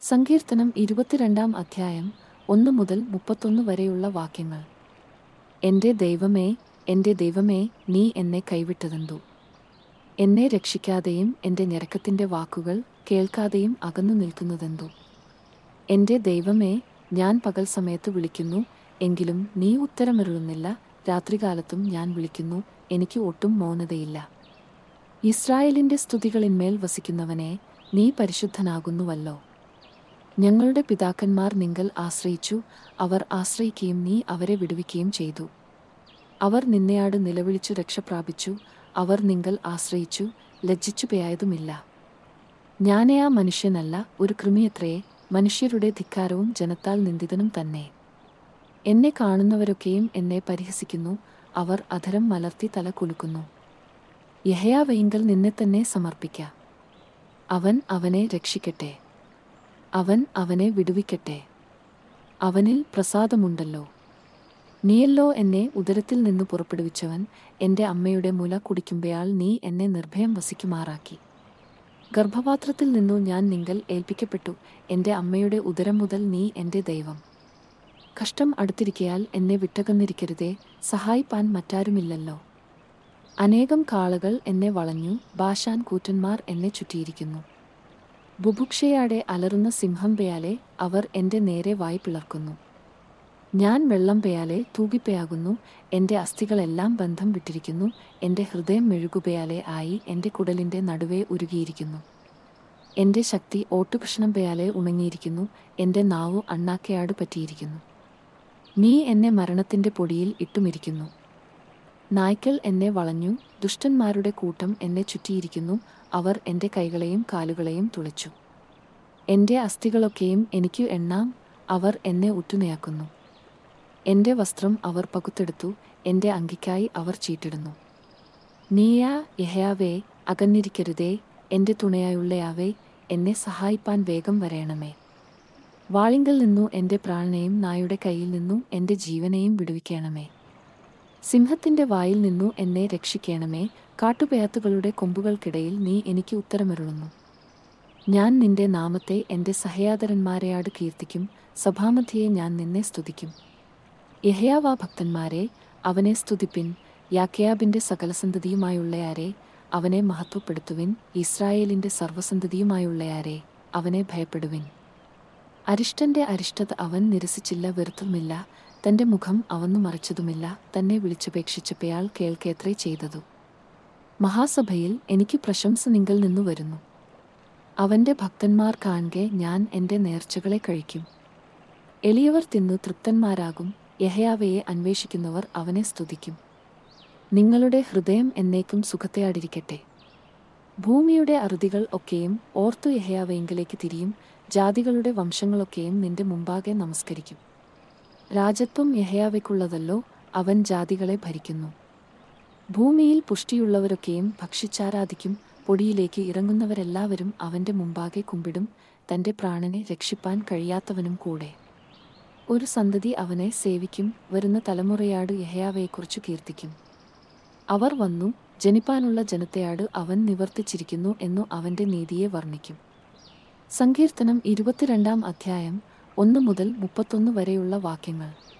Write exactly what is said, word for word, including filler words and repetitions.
സങ്കീർത്തനം ഇരുപത്തിരണ്ടാം അധ്യായം ഒന്ന് മുതൽ മുപ്പത്തൊന്ന് വരെയുള്ള വാക്യങ്ങൾ. എൻ്റെ ദൈവമേ, എൻ്റെ ദൈവമേ, നീ എന്നെ കൈവിട്ടതെന്തു? എന്നെ രക്ഷിക്കാതെയും എൻ്റെ ഞരക്കത്തിൻ്റെ വാക്കുകൾ കേൾക്കാതെയും അകന്നു നിൽക്കുന്നതെന്തു? എൻ്റെ ദൈവമേ, ഞാൻ പകൽ സമയത്ത് വിളിക്കുന്നു, എങ്കിലും നീ ഉത്തരമരുളുന്നില്ല. രാത്രികാലത്തും ഞാൻ വിളിക്കുന്നു, എനിക്ക് ഒട്ടും മൗനതയില്ല. ഇസ്രായേലിൻ്റെ സ്തുതികളിന്മേൽ വസിക്കുന്നവനെ, നീ പരിശുദ്ധനാകുന്നുവല്ലോ. ഞങ്ങളുടെ പിതാക്കന്മാർ നിങ്കൽ ആശ്രയിച്ചു, അവർ ആശ്രയിക്കുകയും നീ അവരെ വിടുവിക്കുകയും ചെയ്തു. അവർ നിന്നെയാട് നിലവിളിച്ചു രക്ഷപ്രാപിച്ചു, അവർ നിങ്കൽ ആശ്രയിച്ചു, ലജ്ജിച്ചുപോയതുമില്ല. ഞാനേ ആ മനുഷ്യനല്ല, ഒരു കൃമിയത്രേ, മനുഷ്യരുടെ ധിക്കാരവും ജനത്താൽ നിന്ദിതനും തന്നെ. എന്നെ കാണുന്നവരൊക്കെയും എന്നെ പരിഹസിക്കുന്നു, അവർ അധരം മലർത്തി തല കുലുക്കുന്നു. യഹോവയിങ്കൽ നിന്നെ തന്നെ സമർപ്പിക്ക, അവൻ അവനെ രക്ഷിക്കട്ടെ, അവൻ അവനെ വിടുവിക്കട്ടെ, അവനിൽ പ്രസാദമുണ്ടല്ലോ. നീയല്ലോ എന്നെ ഉദരത്തിൽ നിന്നു പുറപ്പെടുവിച്ചവൻ, എൻ്റെ അമ്മയുടെ മുല കുടിക്കുമ്പയാൾ നീ എന്നെ നിർഭയം വസിക്കുമാറാക്കി. ഗർഭപാത്രത്തിൽ നിന്നു ഞാൻ നിങ്കൽ ഏൽപ്പിക്കപ്പെട്ടു, എൻ്റെ അമ്മയുടെ ഉദരം മുതൽ നീ എൻ്റെ ദൈവം. കഷ്ടം അടുത്തിരിക്കയാൽ എന്നെ വിട്ടകന്നിരിക്കരുതേ, സഹായിപ്പാൻ മറ്റാരുമില്ലല്ലോ. അനേകം കാളകൾ എന്നെ വളഞ്ഞു, ബാശാൻ കൂറ്റന്മാർ എന്നെ ചുറ്റിയിരിക്കുന്നു. ബുഭുക്ഷയാടെ അലറുന്ന സിംഹം പെയാലെ അവർ എൻ്റെ നേരെ വായ് പിളർക്കുന്നു. ഞാൻ വെള്ളം പെയാലെ തൂകിപ്പയാകുന്നു, എൻ്റെ അസ്ഥികളെല്ലാം ബന്ധം വിട്ടിരിക്കുന്നു. എൻ്റെ ഹൃദയം മെഴുകുപയാലെ ആയി എൻ്റെ കുടലിൻ്റെ നടുവേ ഉരുകിയിരിക്കുന്നു. എൻ്റെ ശക്തി ഓട്ടുകഷ്ണം പെയാലെ ഉണങ്ങിയിരിക്കുന്നു, എൻ്റെ നാവു അണ്ണാക്കയാട് പറ്റിയിരിക്കുന്നു. നീ എന്നെ മരണത്തിൻ്റെ പൊടിയിൽ ഇട്ടുമിരിക്കുന്നു. നായ്ക്കൾ എന്നെ വളഞ്ഞു, ദുഷ്ടന്മാരുടെ കൂട്ടം എന്നെ ചുറ്റിയിരിക്കുന്നു, അവർ എൻ്റെ കൈകളെയും കാലുകളെയും തുളച്ചു. എൻ്റെ അസ്ഥികളൊക്കെയും എനിക്കു എണ്ണാം, അവർ എന്നെ ഉറ്റുനയാക്കുന്നു. എൻ്റെ വസ്ത്രം അവർ പകുത്തെടുത്തു, എൻ്റെ അങ്കിക്കായി അവർ ചീട്ടിടുന്നു. നീയാ യഹോവേ, അകന്നിരിക്കരുതേ, എൻ്റെ തുണയായുള്ളയാവേ, എന്നെ സഹായിപ്പാൻ വേഗം വരേണമേ. വാളിങ്കൽ നിന്നു എൻ്റെ പ്രാണനെയും നായുടെ കയ്യിൽ നിന്നു എൻ്റെ ജീവനെയും വിടുവിക്കണമേ. സിംഹത്തിൻ്റെ വായിൽ നിന്നു എന്നെ രക്ഷിക്കണമേ. കാട്ടുപേത്തുകളുടെ കൊമ്പുകൾക്കിടയിൽ നീ എനിക്ക് ഉത്തരമരുളുന്നു. ഞാൻ നിന്റെ നാമത്തെ എൻ്റെ സഹയാദരന്മാരെയാട് കീർത്തിക്കും, സഭാമധ്യയെ ഞാൻ നിന്നെ സ്തുതിക്കും. യഹോവ ഭക്തന്മാരെ, അവനെ സ്തുതിപ്പിൻ. യാക്കോബിൻ്റെ സകലസന്തതിയുമായുള്ളയാരെ, അവനെ മഹത്വപ്പെടുത്തുവിൻ. ഇസ്രായേലിൻ്റെ സർവ്വസന്തതിയുമായുള്ളയാരെ, അവനെ ഭയപ്പെടുവിൻ. അരിഷ്ടൻ്റെ അരിഷ്ടത അവൻ നിരസിച്ചില്ല, വെറുത്തുമില്ല. തൻ്റെ മുഖം അവന്നു മറച്ചതുമില്ല. തന്നെ വിളിച്ചപേക്ഷിച്ചപ്പയാൾ കേൾക്കേത്രേ ചെയ്തതു. മഹാസഭയിൽ എനിക്ക് പ്രശംസ നിങ്കൽ നിന്നു വരുന്നു. അവൻ്റെ ഭക്തന്മാർ കാൺകെ ഞാൻ എൻ്റെ നേർച്ചകളെ കഴിക്കും. എളിയവർ തിന്നു തൃപ്തന്മാരാകും. യഹോവയെ അന്വേഷിക്കുന്നവർ അവനെ സ്തുതിക്കും. നിങ്ങളുടെ ഹൃദയം എന്നേക്കും സുഖത്തെയാടിരിക്കട്ടെ. ഭൂമിയുടെ അറുതികൾ ഒക്കെയും ഓർത്തു യഹോവയിങ്കലേക്ക് തിരിയും. ജാതികളുടെ വംശങ്ങളൊക്കെയും നിന്റെ മുമ്പാകെ നമസ്കരിക്കും. രാജത്വം യഹോവയ്ക്കുള്ളതല്ലോ, അവൻ ജാതികളെ ഭരിക്കുന്നു. ഭൂമിയിൽ പുഷ്ടിയുള്ളവരൊക്കെയും ഭക്ഷിച്ചാരാധിക്കും. പൊടിയിലേക്ക് ഇറങ്ങുന്നവരെല്ലാവരും അവൻ്റെ മുമ്പാകെ കുമ്പിടും, തൻ്റെ പ്രാണനെ രക്ഷിപ്പാൻ കഴിയാത്തവനും കൂടെ. ഒരു സന്തതി അവനെ സേവിക്കും, വരുന്ന തലമുറയാട് യഹോവയെക്കുറിച്ചു കീർത്തിക്കും. അവർ വന്നു, ജനിപ്പാനുള്ള ജനത്തെയാട് അവൻ നിവർത്തിച്ചിരിക്കുന്നു എന്നു അവൻ്റെ നീതിയെ വർണ്ണിക്കും. സങ്കീർത്തനം ഇരുപത്തിരണ്ടാം അധ്യായം ഒന്ന് മുതൽ മുപ്പത്തൊന്ന് വരെയുള്ള വാക്യങ്ങൾ.